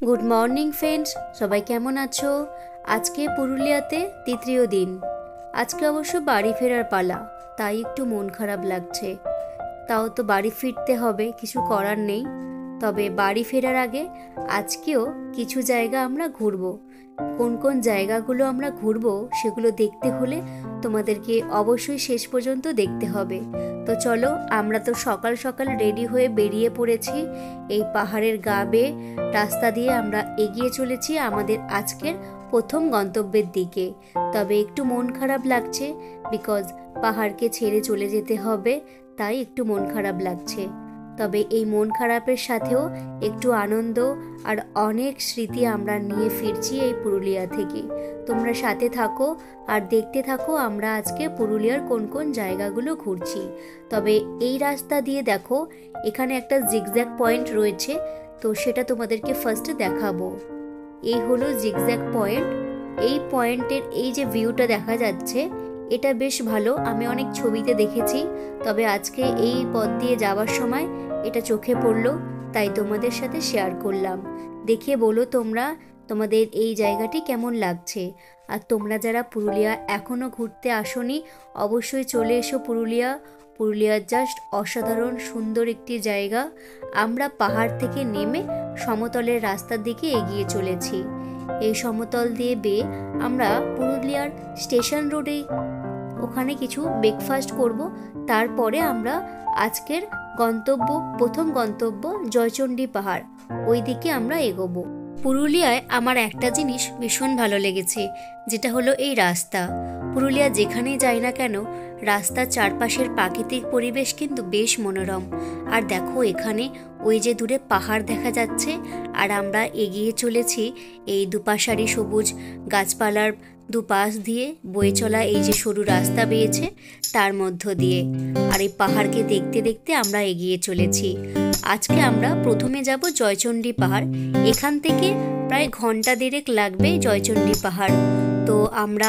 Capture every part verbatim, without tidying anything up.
Good morning friends, সবাই কেমন আছো? আজকে পুরুলিয়াতে তৃতীয় দিন। আজকে অবশ্য বাড়ি ফেরার পালা, তাই একটু মন খারাপ লাগছে। তাও তো বাড়ি ফিরতে হবে, কিছু করার নেই। তবে বাড়ি ফেরার আগে আজকেও কিছু জায়গা আমরা ঘুরবো। কোন কোন জায়গাগুলো আমরা ঘুরবো সেগুলো দেখতে হলে তোমাদেরকে অবশ্যই শেষ পর্যন্ত দেখতে হবে। তো চলো, আমরা তো সকাল সকাল রেডি হয়ে বেরিয়ে পড়েছি। এই পাহাড়ের গা বেয়ে রাস্তা দিয়ে আমরা এগিয়ে চলেছি আমাদের আজকের প্রথম গন্তব্যের দিকে। তবে একটু মন খারাপ লাগছে, বিকজ পাহাড়কে ছেড়ে চলে যেতে হবে, তাই একটু মন খারাপ লাগছে। তবে এই মন খারাপের সাথেও একটু আনন্দ আর অনেক স্মৃতি আমরা নিয়ে ফিরছি এই পুরুলিয়া থেকে। তোমরা সাথে থাকো আর দেখতে থাকো আমরা আজকে পুরুলিয়ার কোন কোন জায়গাগুলো ঘুরছি। তবে এই রাস্তা দিয়ে দেখো, এখানে একটা জিগজ্যাগ পয়েন্ট রয়েছে, তো সেটা তোমাদেরকে ফার্স্টে দেখাবো। এই হলো জিগজ্যাগ পয়েন্ট। এই পয়েন্টের এই যে ভিউটা দেখা যাচ্ছে, এটা বেশ ভালো, আমি অনেক ছবিতে দেখেছি। তবে আজকে এই পথ দিয়ে যাওয়ার সময় এটা চোখে পড়লো, তাই তোমাদের সাথে শেয়ার করলাম। দেখে বলো তোমরা তোমাদের এই জায়গাটি কেমন লাগছে। আর তোমরা যারা পুরুলিয়া এখনও ঘুরতে আসোনি, অবশ্যই চলে এসো পুরুলিয়া। পুরুলিয়া জাস্ট অসাধারণ সুন্দর একটি জায়গা। আমরা পাহাড় থেকে নেমে সমতলের রাস্তার দিকে এগিয়ে চলেছি। এই সমতল দিয়ে বেয়ে আমরা পুরুলিয়ার স্টেশন রোডে ওখানে কিছু ব্রেকফাস্ট করব। তারপরে আমরা আজকের গন্তব্য, প্রথম গন্তব্য জয়চণ্ডী পাহাড়, ওই দিকে আমরা এগোবো। পুরুলিয়ায় আমার একটা জিনিস ভীষণ ভালো লেগেছে, যেটা হলো এই রাস্তা। পুরুলিয়া যেখানেই যাই না কেন, রাস্তার চারপাশের প্রাকৃতিক পরিবেশ কিন্তু বেশ মনোরম। আর দেখো, এখানে ওই যে দূরে পাহাড় দেখা যাচ্ছে, আর আমরা এগিয়ে চলেছি এই দুপাশারি সবুজ গাছপালার দুপাশ দিয়ে বয়ে চলা এই যে সরু রাস্তা বেয়েছে তার মধ্য দিয়ে। আর এই পাহাড়কে দেখতে দেখতে আমরা এগিয়ে চলেছি। আজকে আমরা প্রথমে যাব জয়চণ্ডী পাহাড়। এখান থেকে প্রায় ঘন্টা দেড়েক লাগবে জয়চণ্ডী পাহাড়। তো আমরা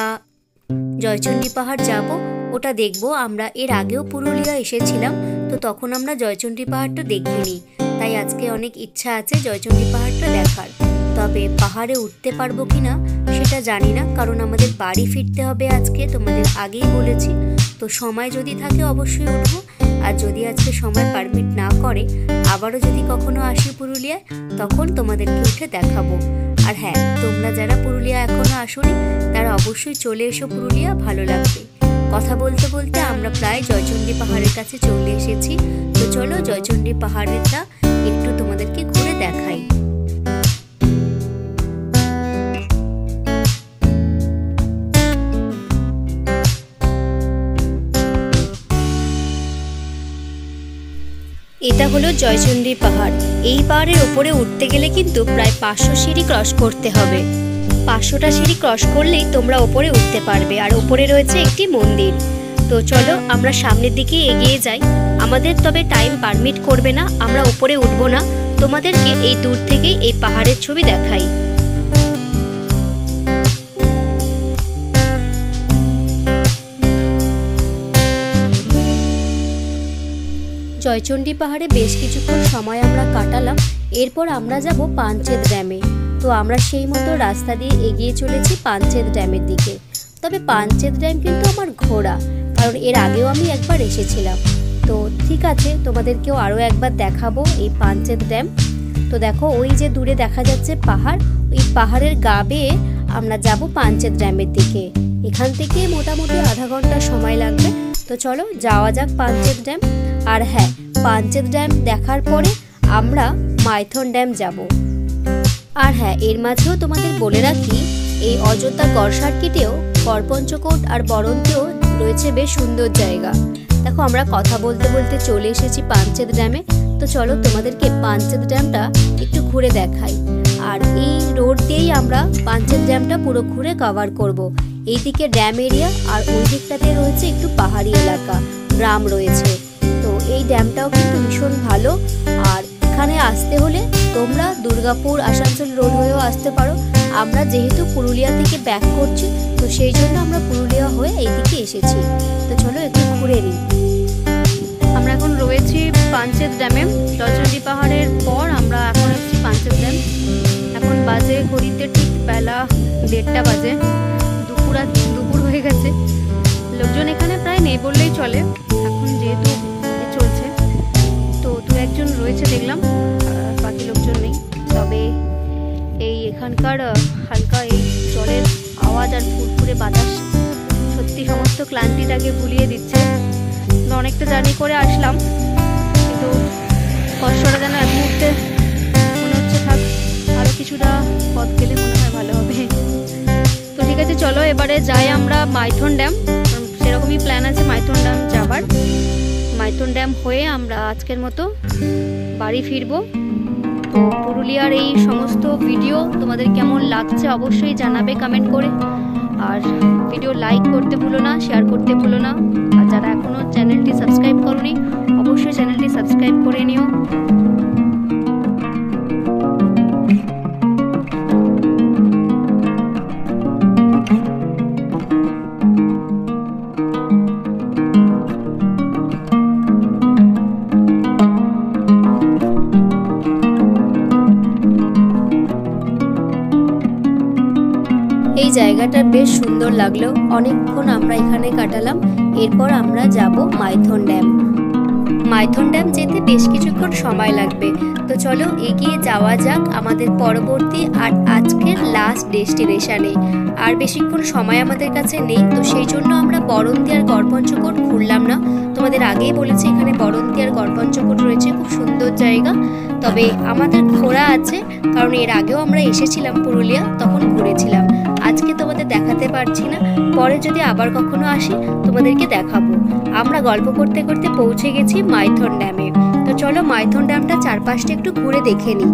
জয়চণ্ডী পাহাড় যাব, ওটা দেখব। আমরা এর আগেও পুরুলিয়া এসেছিলাম, তো তখন আমরা জয়চণ্ডী পাহাড়টা দেখিনি, তাই আজকে অনেক ইচ্ছা আছে জয়চণ্ডী পাহাড়টা দেখার। তবে পাহাড়ে উঠতে পারবো কিনা সেটা জানি না, কারণ আমাদের বাড়ি ফিরতে হবে আজকে, তোমাদের আগেই বলেছি। তো সময় যদি থাকে অবশ্যই উঠবো, আর যদি আজকে সময় পারমিট না করে, আবারও যদি কখনো আসি পুরুলিয়ায়, তখন তোমাদেরকে উঠে দেখাবো। আর হ্যাঁ, তোমরা যারা পুরুলিয়া এখনো আসোনি তারা অবশ্যই চলে এসো পুরুলিয়া, ভালো লাগবে। কথা বলতে বলতে আমরা প্রায় জয়চণ্ডী পাহাড়ের কাছে চলে এসেছি। তো চলো জয়চণ্ডী পাহাড়েরটা একটু তোমাদেরকে ঘুরে দেখাই। এটা হলো জয়চণ্ডী পাহাড়। এই পাহাড়ের ওপরে উঠতে গেলে কিন্তু প্রায় পাঁচশো সিঁড়ি ক্রস করতে হবে। পাঁচশোটা সিঁড়ি ক্রস করলেই তোমরা ওপরে উঠতে পারবে। আর ওপরে রয়েছে একটি মন্দির। তো চলো আমরা সামনের দিকে এগিয়ে যাই। আমাদের তবে টাইম পারমিট করবে না, আমরা ওপরে উঠবো না, তোমাদেরকে এই দূর থেকেই এই পাহাড়ের ছবি দেখাই। জয়চণ্ডী পাহাড়ে বেশ কিছুক্ষণ সময় আমরা কাটালাম। এরপর আমরা যাব পাঞ্চেত ড্যামে। তো আমরা সেই মতো রাস্তা দিয়ে এগিয়ে চলেছি পাঞ্চেত ড্যামের দিকে। তবে পাঞ্চেত ড্যাম কিন্তু আমার ঘোরা, কারণ এর আগেও আমি একবার এসেছিলাম। তো ঠিক আছে, তোমাদেরকেও আরও একবার দেখাবো এই পাঞ্চেত ড্যাম। তো দেখো, ওই যে দূরে দেখা যাচ্ছে পাহাড়, ওই পাহাড়ের গা বেয়ে আমরা যাব পাঞ্চেত ড্যামের দিকে। এখান থেকে মোটামুটি আধা ঘন্টা সময় লাগবে। তো চলো যাওয়া যাক পাঞ্চেত ড্যাম। আর হ্যাঁ, পাঞ্চেত ড্যাম দেখার পরে আমরা মাইথন ড্যাম যাব। আর হ্যাঁ, এর মাঝেও তোমাদের বলে রাখি, এই অযোধ্যা গড় সার্কিটেও গড়পঞ্চকোট আর বরন্তেও রয়েছে বেশ সুন্দর জায়গা। দেখো, আমরা কথা বলতে বলতে চলে এসেছি পাঞ্চেত ড্যামে। তো চলো তোমাদেরকে পাঞ্চেত ড্যামটা একটু ঘুরে দেখাই। আর এই রোড দিয়েই আমরা পাঞ্চেত ড্যামটা পুরো ঘুরে কভার করব। এইদিকে ড্যাম এরিয়া, আর ওই দিকটাতে রয়েছে একটু পাহাড়ি এলাকা, গ্রাম রয়েছে। তো এই ড্যামটাও কিন্তু ভীষণ ভালো। আর এখানে আসতে হলে তোমরা দুর্গাপুর আসানসোল রোড হয়েও আসতে পারো। আমরা যেহেতু পুরুলিয়া থেকে ব্যাক করছি, তো সেই জন্য আমরা পুরুলিয়া হয়ে এইদিকে এসেছি। তো চলো একটু ঘুরে নিই। আমরা এখন রয়েছি পাঞ্চেত ড্যামে। জয়চণ্ডী পাহাড়ের পর আমরা এখন এসেছি পাঞ্চেত ড্যাম। এখন ঘড়িতে ঠিক বেলা দেড়টা বাজে, দুপুর দুপুর হয়ে গেছে। লোকজন এখানে প্রায় নেই বললেই চলে, এখন যেহেতু চলছে। তো দু একজন রয়েছে দেখলাম, বাকি লোকজন নেই। তবে এই এখানকার হালকা এই জলের আওয়াজ আর ফুরফুরে বাতাস সত্যি সমস্ত ক্লান্তিটাকে ভুলিয়ে দিচ্ছে। অনেকটা জার্নি করে আসলাম, কিন্তু কষ্টটা যেন এক মুহূর্তে মনে হচ্ছে থাক, আরও কিছুটা পথ গেলে মনে হয় ভালো হবে। তো ঠিক আছে, চলো এবারে যাই আমরা মাইথন ড্যাম। সেরকমই প্ল্যান আছে মাইথন ড্যাম যাবার। মাইথন ড্যাম হয়ে আমরা আজকের মতো বাড়ি ফিরবো। তো পুরুলিয়ার এই সমস্ত ভিডিও তোমাদের কেমন লাগছে অবশ্যই জানাবে কমেন্ট করে। আর ভিডিও লাইক করতে ভুলো না, শেয়ার করতে ভুলো না। আর যারা এখনও চ্যানেলটি সাবস্ক্রাইব করোনি অবশ্যই চ্যানেলটি সাবস্ক্রাইব করে নিও। এই জায়গাটা বেশ সুন্দর লাগলো, অনেকক্ষণ আমরা এখানে কাটালাম। এরপর আমরা যাব মাইথন ড্যাম। মাইথন ড্যাম যেতে বেশ কিছুক্ষণ সময় লাগবে। তো চলো এগিয়ে যাওয়া যাক আমাদের পরবর্তী আর আজকের লাস্ট ডেস্টিনেশনে। আর বেশিক্ষণ সময় আমাদের কাছে নেই, তো সেই জন্য আমরা বরন্তি আর গড়পঞ্চকোট ঘুরলাম না। তোমাদের আগেই বলেছি এখানে বরন্তি আর গড়পঞ্চকোট রয়েছে, খুব সুন্দর জায়গা। তবে আমাদের ঘোরা আছে, কারণ এর আগেও আমরা এসেছিলাম পুরুলিয়া, তখন ঘুরেছিলাম। আজকে তোমাদের দেখাতে পারছি না, পরে যদি আবার কখনো আসি তোমাদেরকে দেখাবো। আমরা গল্প করতে করতে পৌঁছে গেছি মাইথন ড্যামে। তো চলো মাইথন ড্যামটা চারপাশটা একটু ঘুরে দেখে নিই।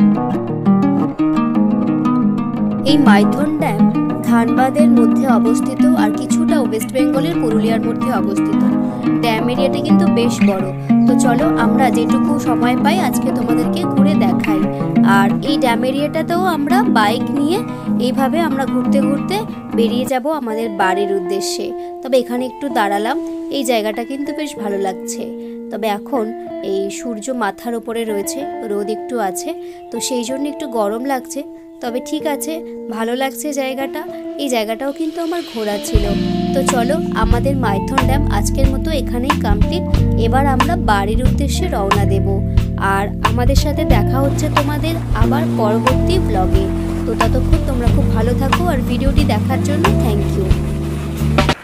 এই মাইথন ড্যাম ধানবাদের মধ্যে অবস্থিত, আর কিছুটা ওয়েস্ট বেঙ্গলের পুরুলিয়ার মধ্যে অবস্থিত। ড্যাম এরিয়াটা কিন্তু বেশ বড়। তো চলো আমরা যেটুকু সময় পাই আজকে তোমাদেরকে ঘুরে দেখাই। আর এই ড্যাম এরিয়াটাতেও আমরা বাইক নিয়ে এইভাবে আমরা ঘুরতে ঘুরতে বেরিয়ে যাব আমাদের বাড়ির উদ্দেশ্যে। তবে এখানে একটু দাঁড়ালাম, এই জায়গাটা কিন্তু বেশ ভালো লাগছে। তবে এখন এই সূর্য মাথার ওপরে রয়েছে, রোদ একটু আছে, তো সেই জন্য একটু গরম লাগছে। তবে ঠিক আছে, ভালো লাগছে জায়গাটা। এই জায়গাটাও কিন্তু আমার ঘোরা ছিল। তো চলো আমাদের মাইথন ড্যাম আজকের মতো এখানেই কমপ্লিট। এবার আমরা বাড়ির উদ্দেশ্যে রওনা দেব। আর আমাদের সাথে দেখা হচ্ছে তোমাদের আবার পরবর্তী ব্লগে। তো ততক্ষণ তোমরা খুব ভালো থাকো, আর ভিডিওটি দেখার জন্য থ্যাংক ইউ।